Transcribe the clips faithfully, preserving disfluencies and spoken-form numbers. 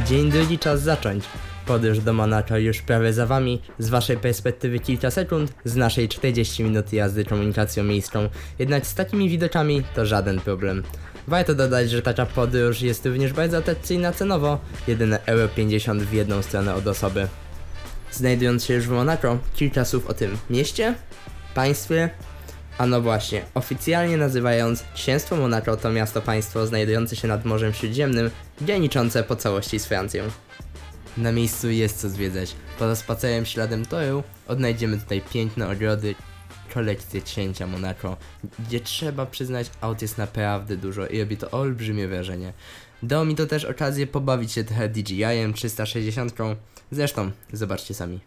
Dzień drugi, czas zacząć. Podróż do Monako już prawie za wami, z waszej perspektywy kilka sekund, z naszej czterdzieści minut jazdy komunikacją miejską, jednak z takimi widokami to żaden problem. Warto dodać, że taka podróż jest również bardzo atrakcyjna cenowo, jedyne euro pięćdziesiąt w jedną stronę od osoby. Znajdując się już w Monako, kilka słów o tym mieście, państwie. A no właśnie, oficjalnie nazywając, Księstwo Monako to miasto-państwo znajdujące się nad Morzem Śródziemnym, graniczące po całości z Francją. Na miejscu jest co zwiedzać. Poza spacerem śladem toru odnajdziemy tutaj piękne ogrody, kolekcję księcia Monako, gdzie trzeba przyznać, aut jest naprawdę dużo i robi to olbrzymie wrażenie. Dało mi to też okazję pobawić się trochę D J I-em trzysta sześćdziesiąt, zresztą zobaczcie sami.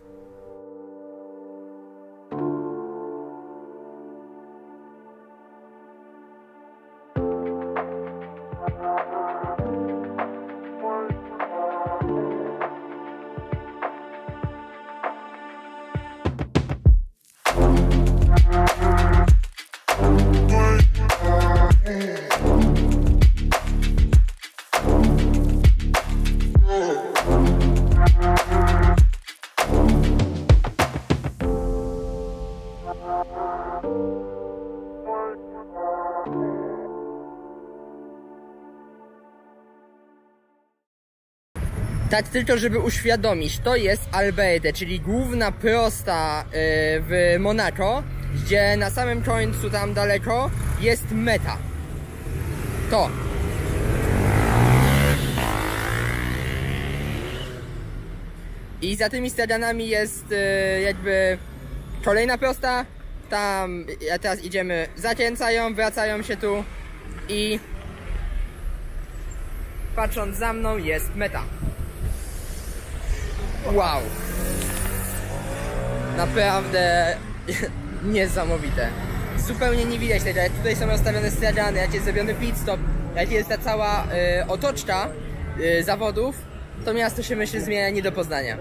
Tak tylko, żeby uświadomić, to jest Alberte, czyli główna prosta yy, w Monako, gdzie na samym końcu tam daleko jest meta. To. I za tymi straganami jest yy, jakby kolejna prosta. Tam ja teraz idziemy, zakręcają, wracają się tu i patrząc za mną jest meta. Wow, naprawdę niesamowite. Zupełnie nie widać tego, jak tutaj są rozstawione stragany, jak jest zrobiony pit stop, jak jest ta cała y, otoczka y, zawodów, to miasto się myślę zmienia nie do poznania.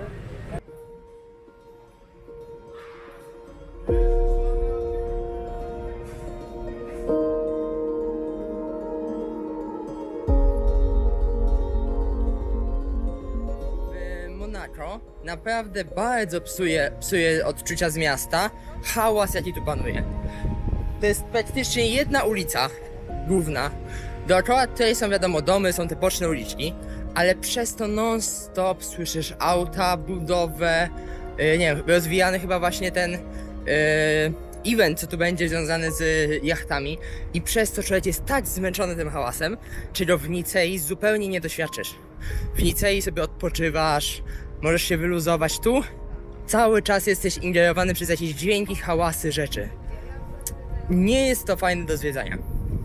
Naprawdę bardzo psuje, psuje odczucia z miasta hałas, jaki tu panuje. To jest praktycznie jedna ulica główna, dookoła której są wiadomo domy, są te boczne uliczki, ale przez to non stop słyszysz auta, budowę, yy, nie wiem, rozwijany chyba właśnie ten yy, event, co tu będzie związany z jachtami, i przez to człowiek jest tak zmęczony tym hałasem, czego w Nicei zupełnie nie doświadczysz. W Nicei sobie odpoczywasz, możesz się wyluzować, tu cały czas jesteś ingerowany przez jakieś dźwięki, hałasy, rzeczy. Nie jest to fajne do zwiedzania.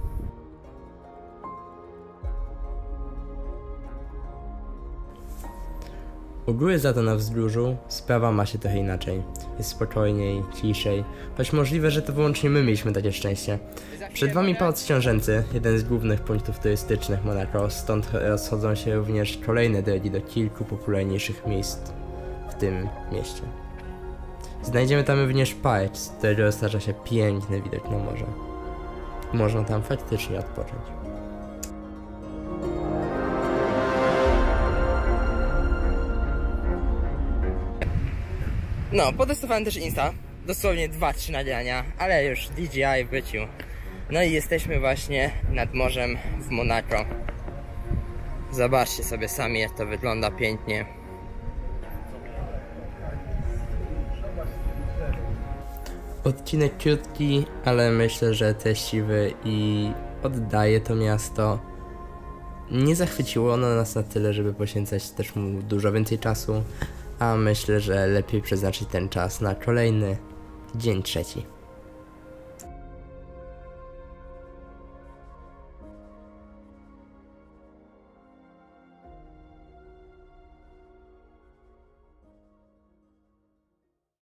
U góry za to na wzgórzu sprawa ma się trochę inaczej. Jest spokojniej, ciszej, choć możliwe, że to wyłącznie my mieliśmy takie szczęście. Przed wami Pałac Książęcy, jeden z głównych punktów turystycznych Monako, stąd rozchodzą się również kolejne drogi do kilku popularniejszych miejsc w tym mieście. Znajdziemy tam również park, z którego roztacza się piękny widok na morze. Można tam faktycznie odpocząć. No, potestowałem też Insta, dosłownie dwa trzy nagrania, ale już D J I wrócił. No i jesteśmy właśnie nad morzem w Monako. Zobaczcie sobie sami, jak to wygląda pięknie. Odcinek krótki, ale myślę, że treściwy i oddaje to miasto. Nie zachwyciło ono nas na tyle, żeby poświęcać też mu dużo więcej czasu, a myślę, że lepiej przeznaczyć ten czas na kolejny dzień trzeci.